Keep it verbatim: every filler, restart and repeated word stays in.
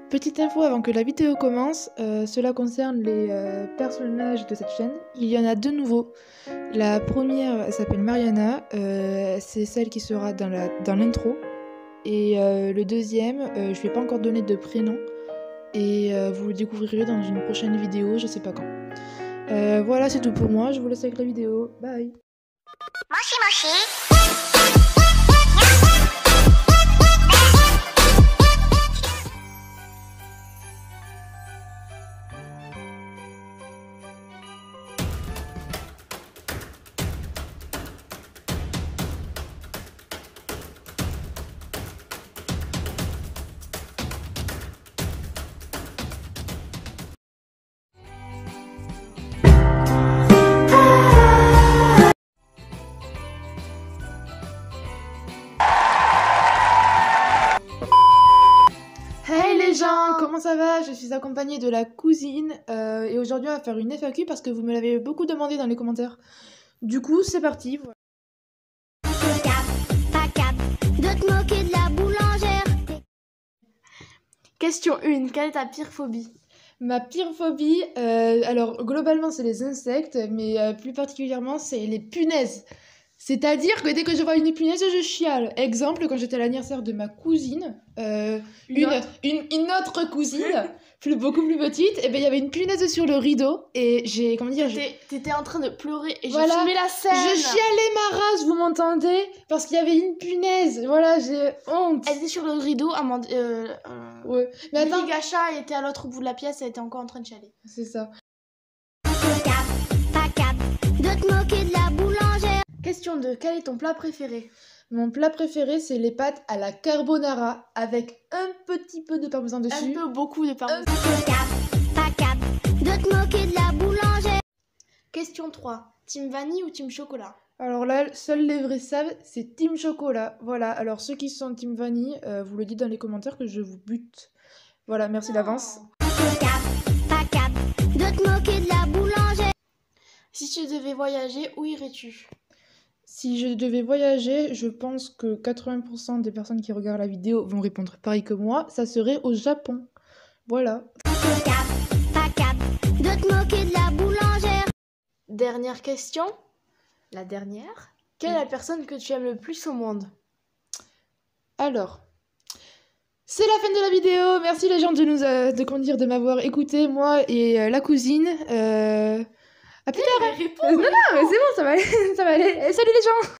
Petite info avant que la vidéo commence, euh, cela concerne les euh, personnages de cette chaîne. Il y en a deux nouveaux. La première, elle s'appelle Mariana, euh, c'est celle qui sera dans la, dans l'intro. Et euh, le deuxième, euh, je ne vais pas encore donner de prénom. Et euh, vous le découvrirez dans une prochaine vidéo, je sais pas quand. Euh, voilà, c'est tout pour moi, je vous laisse avec la vidéo. Bye. Moshi moshi. Hey les gens, comment ça va? Je suis accompagnée de la cousine euh, et aujourd'hui on va faire une F A Q parce que vous me l'avez beaucoup demandé dans les commentaires. Du coup, c'est parti. Voilà. Pas cap, de te moquer de la boulangère. Question un. Quelle est ta pire phobie? Ma pire phobie, euh, alors globalement c'est les insectes, mais euh, plus particulièrement c'est les punaises. C'est-à-dire que dès que je vois une punaise, je chiale. Exemple, quand j'étais à l'anniversaire de ma cousine, euh, Une une, autre. une, une autre cousine, plus, beaucoup plus petite, et ben il y avait une punaise sur le rideau, et j'ai, comment dire, j'ai- T'étais t'étais en train de pleurer et Voilà. j'ai filmé la scène. je chialais ma race, vous m'entendez? Parce qu'il y avait une punaise, voilà, j'ai honte. Elle était sur le rideau. Amand... Euh, euh... Ouais, mais attends, Lily Gacha était à l'autre bout de la pièce. Elle était encore en train de chialer. c'est ça. Cap, pas cap, de te moquer de la boulangère. Question deux. Quel est ton plat préféré? Mon plat préféré, c'est les pâtes à la carbonara, avec un petit peu de parmesan Un dessus. peu beaucoup de parmesan. Cap, pas cap, de te moquer de la boulangère. Question trois. Team vanille ou team chocolat? Alors là, seuls les vrais savent, c'est Team Chocolat. Voilà, alors ceux qui sont Team Vanille, euh, vous le dites dans les commentaires que je vous bute. Voilà, merci d'avance. Cap, pas cap, de te moquer de la boulangère. Si tu devais voyager, où irais-tu? Si je devais voyager, je pense que quatre-vingts pour cent des personnes qui regardent la vidéo vont répondre pareil que moi, ça serait au Japon. Voilà. Cap, pas cap, de te moquer de la boulangère. Dernière question. La dernière. Quelle est la personne que tu aimes le plus au monde? Alors, c'est la fin de la vidéo. Merci les gens de nous euh, de, comment dire, de m'avoir écouté, moi et euh, la cousine. Euh... À plus tard. Réponds. Non, non, mais c'est bon, ça va aller. Ça va aller. Eh, salut les gens.